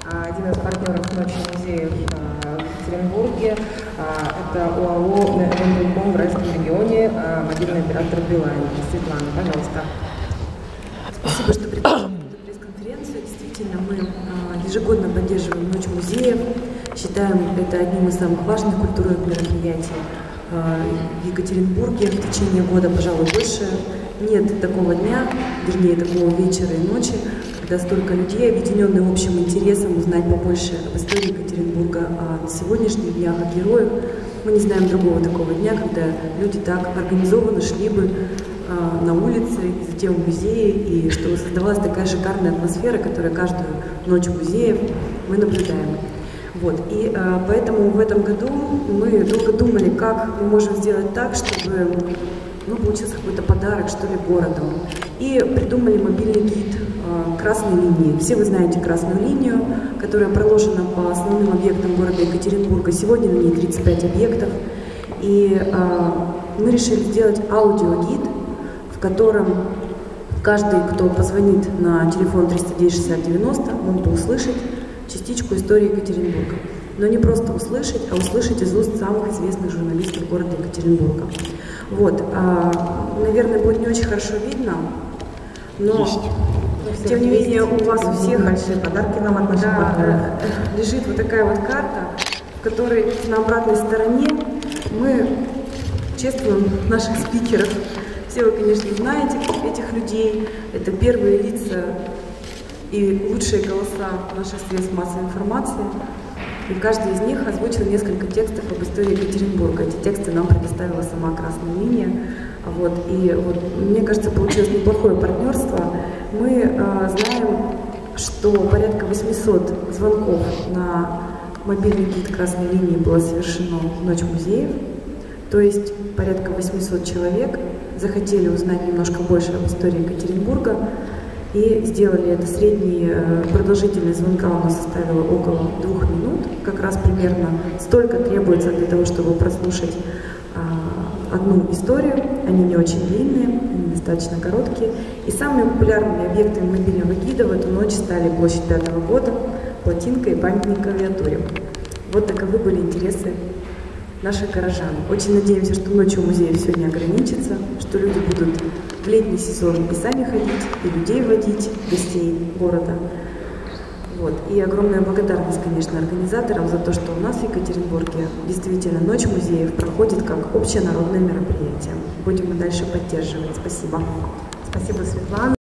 Один из партнеров «Ночи музеев» в Екатеринбурге – это ОАО «Вендельком» в Райском регионе, мобильный оператор «Билайн». Светлана, пожалуйста. Спасибо, что пригласили на эту пресс-конференцию. Действительно, мы ежегодно поддерживаем «Ночь музеев». Считаем это одним из самых важных культурных мероприятий в Екатеринбурге. В течение года, пожалуй, больше нет такого дня, вернее, такого вечера и ночи, когда столько людей, объединенных общим интересом, узнать побольше об истории Екатеринбурга, о сегодняшних днях, о героях. Мы не знаем другого такого дня, когда люди так организованно шли бы на улице, и затем в музее, и что создавалась такая шикарная атмосфера, которая каждую ночь музеев мы наблюдаем. Вот. И поэтому в этом году мы долго думали, как мы можем сделать так, чтобы получился какой-то подарок, что ли, городу. И придумали мобильный гид красной линии. Все вы знаете красную линию, которая проложена по основным объектам города Екатеринбурга. Сегодня на ней 35 объектов. И мы решили сделать аудиогид, в котором каждый, кто позвонит на телефон 309-60-90, мог бы услышать частичку истории Екатеринбурга. Но не просто услышать, а услышать из уст самых известных журналистов города Екатеринбурга. Вот. Наверное, будет не очень хорошо видно, но тем не менее у вас у всех большие подарки нам от наших партнеров. Лежит вот такая вот карта, в которой на обратной стороне мы чествуем наших спикеров. Все вы, конечно, знаете этих людей. Это первые лица и лучшие голоса наших средств массовой информации. И каждый из них озвучил несколько текстов об истории Екатеринбурга. Эти тексты нам предоставила сама красная линия. Мне кажется, получилось неплохое партнерство. Мы знаем, что порядка 800 звонков на мобильный гид красной линии было совершено в Ночь музеев. То есть порядка 800 человек захотели узнать немножко больше об истории Екатеринбурга и сделали это. Средняя продолжительность звонка у нас составила около 2 минут. Как раз примерно столько требуется для того, чтобы прослушать одну историю. Они не очень длинные, они достаточно короткие. И самыми популярными объектами мобильного гида в эту ночь стали площадь 5-го года, плотинка и памятник авиатуре. Вот таковы были интересы наших горожан. Очень надеемся, что ночью музеев все не ограничится, что люди будут в летний сезон и сами ходить, и людей водить, гостей города. Вот. И огромная благодарность, конечно, организаторам за то, что у нас в Екатеринбурге действительно Ночь музеев проходит как общенародное мероприятие. Будем и дальше поддерживать. Спасибо. Спасибо, Светлана.